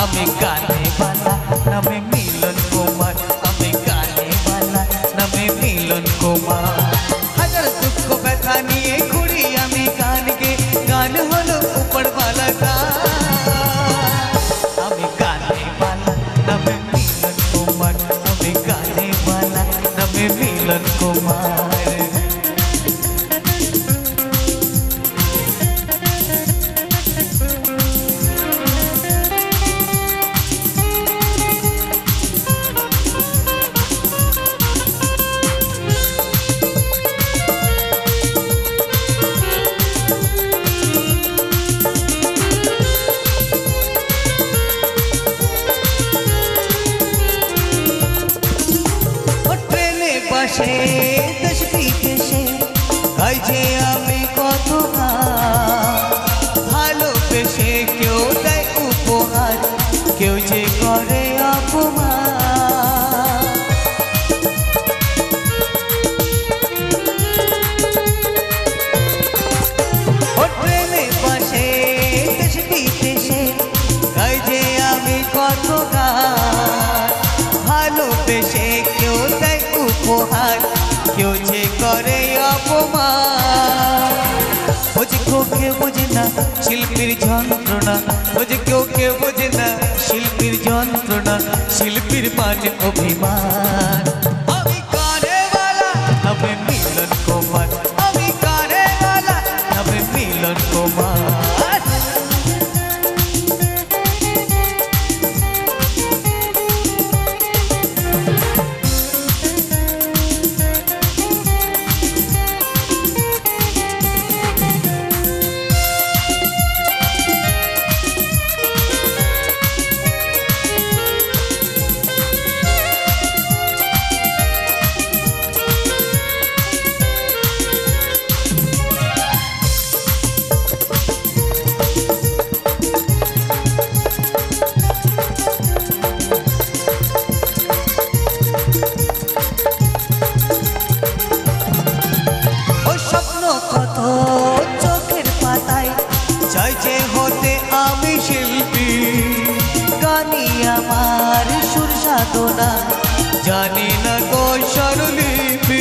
আমি গানে বালা নামে মিলন কুমার, আমি গানে বালা নামে মিলন কুমার। হাজার দুঃখ ব্যথা নিয়ে ঘুরি আমি গানকে, গান হলো উপরওয়ালা গান। আমি গানে বালা নামে মিলন কুমার, আমি গানে বালা নামে মিলন কুমার। দেশ বিদেশে গাই যে আমি কত ভালোবেসে, কেউ দেয় উপহার, কেউ যে করে অপমান। ও ট্রেনে বসে দেশ বিদেশে গাই যে আমি কত ভালোবেসে, কেউ দেয় উপহার, কেউ যে করে অপমান। বোঝে কেউ বোঝে না শিল্পীর যন্ত্রণা, বোঝে কেউ বোঝে না শিল্পীর যন্ত্রণা, শিল্পীর মানে অভিমান। আমি গানে বালা নামে মিলন কুমার, আমি গানে বালা নামে মিলন কুমার। চোখের পাতায় চাই যে হতে আমি শিল্পী, গানি আমার সুর সাধনা, জানি না গো স্বরলিপি।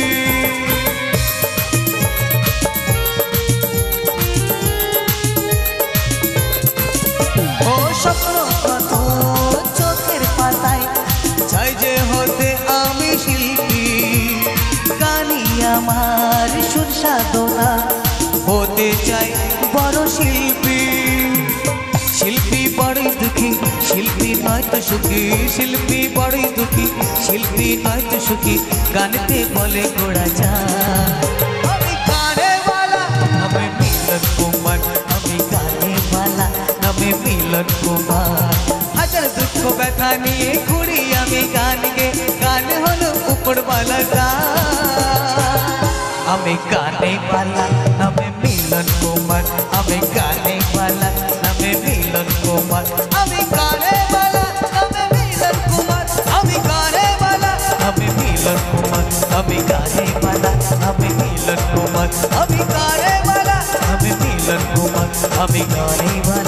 ও স্বপ্ন কত চোখের পাতায় চাই যে হতে আমি শিল্পী, গানি আমার সুর সাধনা, হতে চাই বড় শিল্পী। শিল্পী বড়ই দুঃখী, শিল্পী নয়তো সুখী, শিল্পী বড়ই দুঃখী, শিল্পী নয়তো সুখী, গানতে বলে গোড়া যায়। আমি গানে বালা নামে মিলন কুমার, আমি গানে বালা নামে মিলন কুমার। হাজার দুঃখ ব্যথা নিয়ে ঘুরি আমি গানকে, গান হলো উপরওয়ালা গান। আমি গানে বালা নামে মিলন কুমার, আমি গানে বালা নামে মিলন কুমার, আমি গানে বালা নামে মিলন কুমার, আমি গানে বালা নামে মিলন কুমার, আমি গানে বালা নামে মিলন কুমার, আমি গানে বালা নামে মিলন কুমার, আমি গানে বালা।